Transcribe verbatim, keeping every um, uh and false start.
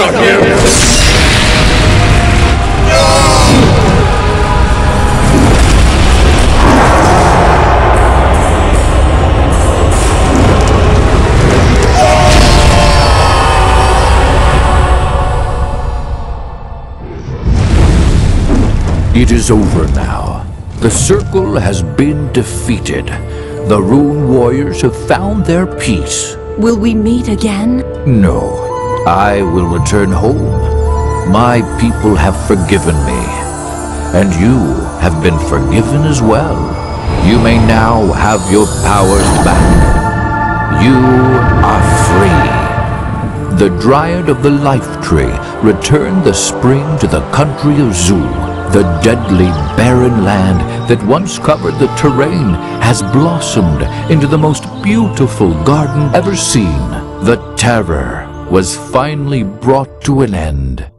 Stop him! It is over now. The circle has been defeated. The Rune Warriors have found their peace. Will we meet again? No. I will return home. My people have forgiven me. And you have been forgiven as well. You may now have your powers back. You are free. The Dryad of the Life Tree returned the spring to the country of Zul. The deadly, barren land that once covered the terrain has blossomed into the most beautiful garden ever seen. The terror was finally brought to an end.